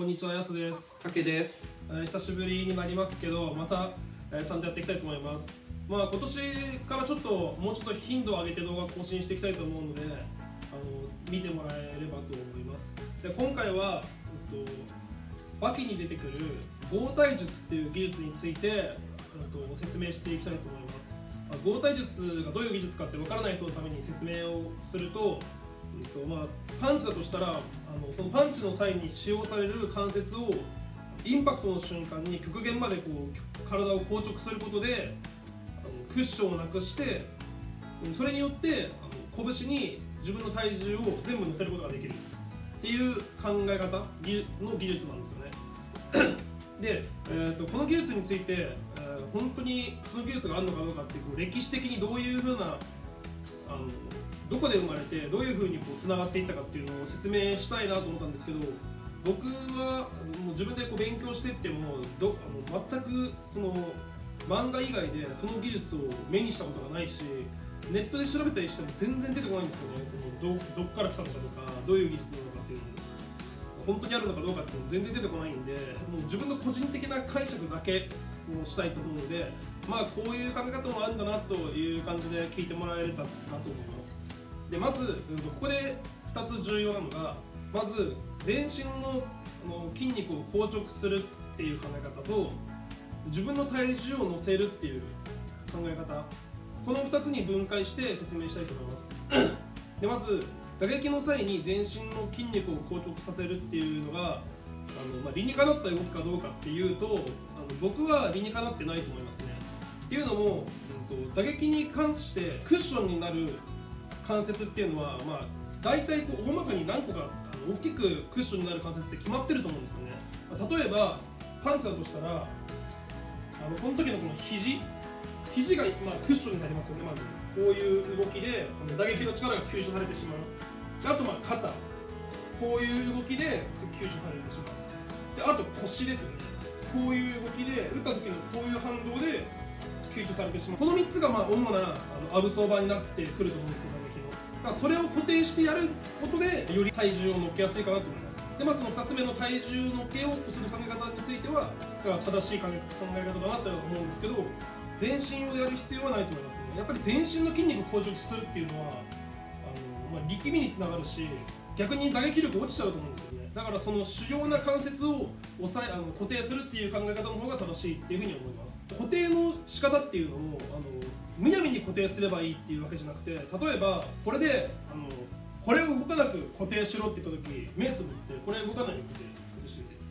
こんにちは、やすです。 たけです。 久しぶりになりますけど、また、ちゃんとやっていきたいと思います。今年からもうちょっと頻度を上げて動画更新していきたいと思うので、見てもらえればと思います。で、今回は、バキに出てくる合体術っていう技術について、説明していきたいと思います。合体術がどういう技術かって分からない人のために説明をすると、パンチだとしたらそのパンチの際に使用される関節をインパクトの瞬間に極限まで体を硬直することでクッションをなくして、それによって拳に自分の体重を全部乗せることができるっていう考え方の技術なんですよね。で、この技術について、本当にその技術があるのかどうかっていう歴史的にどういうふうなどこで生まれてどういうふうにつながっていったかっていうのを説明したいなと思ったんですけど、僕はもう自分で勉強していっても全くその漫画以外でその技術を目にしたことがないし、ネットで調べたりしても全然出てこないんですよね。そのどっから来たのかとかどういう技術なのかっていうの本当にあるのかどうかっていうのも全然出てこないんで、もう自分の個人的な解釈だけをしたいと思うので、こういう考え方もあるんだなという感じで聞いてもらえたらなと思います。で、まず、ここで2つ重要なのが、まず全身の筋肉を硬直するっていう考え方と、自分の体重を乗せるっていう考え方、この2つに分解して説明したいと思います。で、まず打撃の際に全身の筋肉を硬直させるっていうのが理にかなった動きかどうかっていうと、僕は理にかなってないと思いますね。っていうのも、打撃に関してクッションになる関節っていうのは、大体大まかに何個か大きくクッションになる関節って決まってると思うんですよね。例えばパンチだとしたらこの時のこの肘がクッションになりますよね。まずこういう動きで打撃の力が吸収されてしまう。あと肩、こういう動きで吸収されてしまう。で、あと腰ですよね。こういう動きで打った時のこういう反動で吸収されてしまう。この3つが主なアブソーバーになってくると思うんですよ。それを固定してやることでより体重を乗っけやすいかなと思います。で、その2つ目の体重乗っけようとする考え方については正しい考え方だなと思うんですけど、全身をやる必要はないと思いますね。やっぱり全身の筋肉を硬直するっていうのは力みにつながるし、逆に打撃力落ちちゃうと思うんですよね。だからその主要な関節を固定するっていう考え方の方が正しいっていうふうに思います。固定の仕方っていうのもむやみに固定すればいいっていうわけじゃなくて、例えばこれでこれを動かなく固定しろって言った時、目つぶってこれ動かないように固定してみて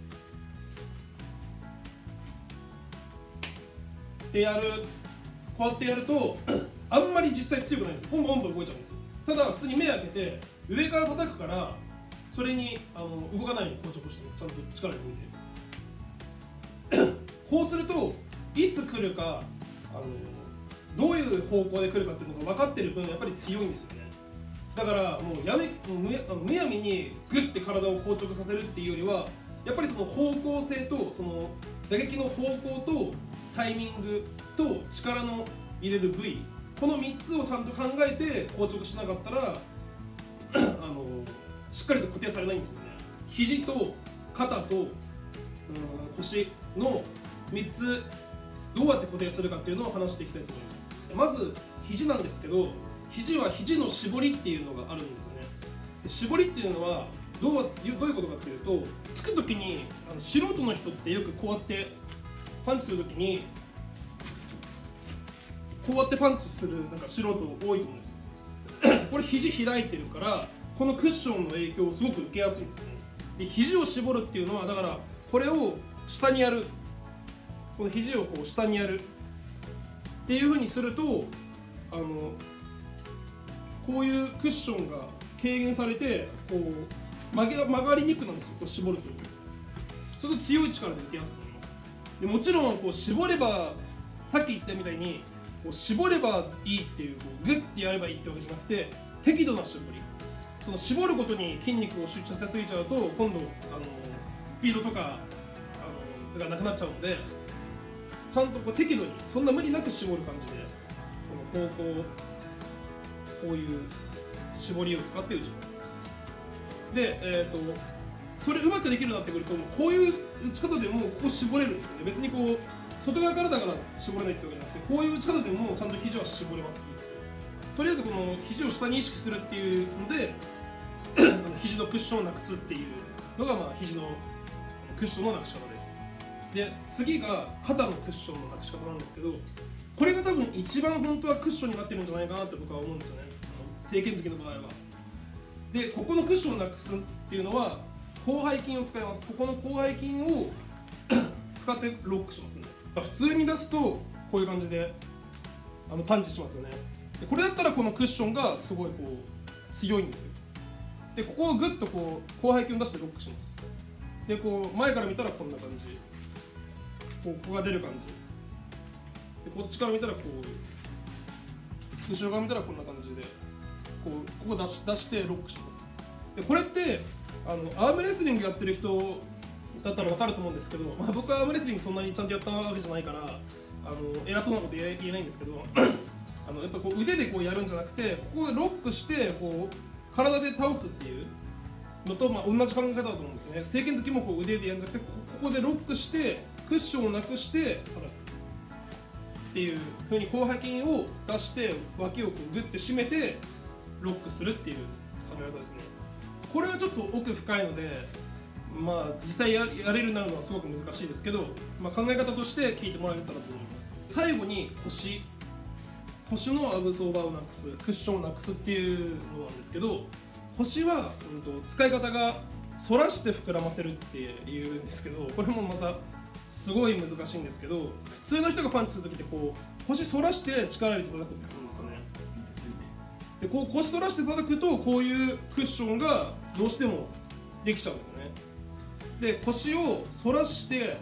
ってやる。こうやってやるとあんまり実際強くないんですよ。ポンポンポン動いちゃうんですよ。ただ普通に目開けて上から叩くから、それに動かないように硬直してちゃんと力で抜いてこうするといつ来るかどういう方向で来るかっていうのが分かってる分やっぱり強いんですよね。だからもうむやみにグッて体を硬直させるっていうよりは、やっぱりその方向性とその打撃の方向とタイミングと力の入れる部位、この3つをちゃんと考えて硬直しなかったらしっかりと固定されないんですよね。肘と肩と腰の3つどうやって固定するかっていうのを話していきたいと思います。まず肘なんですけど、肘は肘の絞りっていうのがあるんですよね。で、絞りっていうのはどういうことかっていうと、つく時に素人の人ってよくこうやってパンチする時にこうやってパンチする素人多いと思うんですよ。これ肘開いてるからこのクッションの影響をすごく受けやすいんですね。で、肘を絞るっていうのはだからこれを下にやる、この肘を下にやるっていう風にするとこういうクッションが軽減されて曲がりにくくなるんですよ。絞るとそれと強い力で受けやすくなります。で、もちろん絞れば、さっき言ったみたいに絞ればいいっていうグッてやればいいってわけじゃなくて、適度な絞り、その絞ることに筋肉を集中させすぎちゃうと今度スピードとかがなくなっちゃうので、ちゃんと適度にそんな無理なく絞る感じでこの方向、こういう絞りを使って打ちます。で、 それうまくできるようになってくると、こういう打ち方でもここ絞れるんですよね。別にこう外側からだから絞れないってわけじゃなくて、こういう打ち方でもちゃんと肘は絞れます。とりあえずこの肘を下に意識するっていうので肘のクッションをなくすっていうのが、まあ肘のクッションのなくし方です。で次が肩のクッションのなくし方なんですけど、これが多分一番本当はクッションになってるんじゃないかなって僕は思うんですよね、正拳突きの場合は。でここのクッションをなくすっていうのは広背筋を使います。ここの広背筋を使ってロックしますね。普通に出すとこういう感じでパンチしますよね。でこれだったらこのクッションがすごいこう強いんですよ。でここをグッとこう広背筋を出してロックします。でこう前から見たらこんな感じ、ここが出る感じで、こっちから見たらこう、後ろから見たらこんな感じでここ出してロックします。でこれってアームレスリングやってる人だったら分かると思うんですけど、まあ、僕はアームレスリングそんなにちゃんとやったわけじゃないから偉そうなこと言えないんですけどやっぱこう腕でこうやるんじゃなくて、ここでロックしてこう体で倒すっていうのと、まあ、同じ考え方だと思うんですね。正拳突きもこう腕でやるんじゃなくて、ここでロックしてクッションをなくして叩くっていう風に広背筋を出して脇をこうグッて締めてロックするっていう考え方ですね。これはちょっと奥深いので、まあ実際やれるようになるのはすごく難しいですけど、まあ、考え方として聞いてもらえたらと思います。最後に腰のアブソーバーをなくす、クッションをなくすっていうのなんですけど、腰は、使い方が反らして膨らませるっていうんですけど、これもまたすごい難しいんですけど、普通の人がパンチするときってこう腰反らして力入れて叩くってことですよね。でこう腰反らして叩くとこういうクッションがどうしてもできちゃうんですよね。で腰を反らして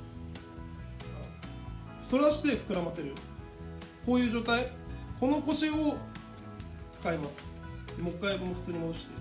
膨らませる、こういう状態、この腰を使います。もう一回普通に戻して、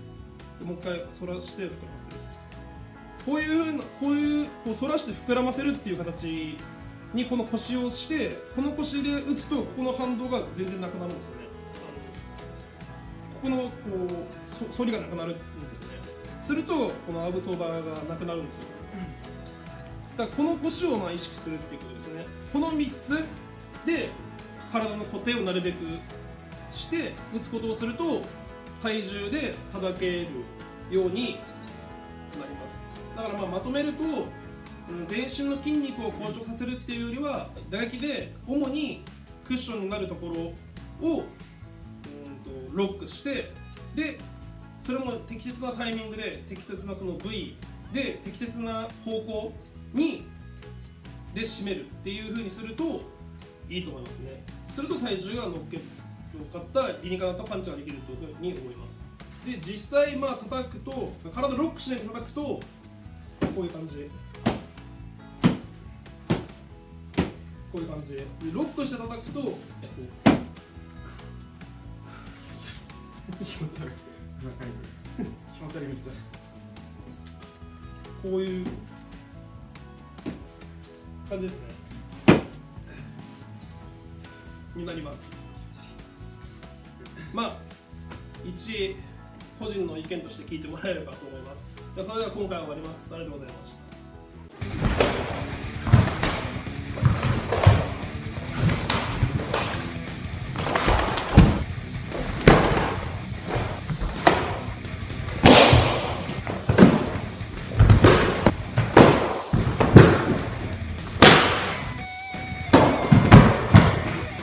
もう一回反らして膨らませる、こういう反らして膨らませるっていう形にこの腰をして、この腰で打つとここの反動が全然なくなるんですよね。ここのこう反りがなくなるんですよね。するとこのアブソーバーがなくなるんですよ。だからこの腰をまあ意識するっていうことですね。この3つで体の固定をなるべくして打つことをすると体重で叩けるようになります。だからまとめると、全身の筋肉を硬直させるっていうよりは、打撃で主にクッションになるところをロックして、でそれも適切なタイミングで適切なその部位で適切な方向で締めるっていう風にするといいと思いますね。すると体重が乗っかった理にかなったパンチができるというふうに思います。で実際叩くと、体ロックしないで叩くとこういう感じ、こういう感じでロックして叩くと気持ち悪い気持ち悪い、めっちゃこういう感じですねになります。まあ一個人の意見として聞いてもらえればと思います。それでは今回は終わります。ありがとうございました。